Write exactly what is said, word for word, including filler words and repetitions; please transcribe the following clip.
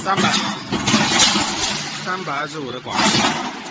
三百，三百二十五的广告。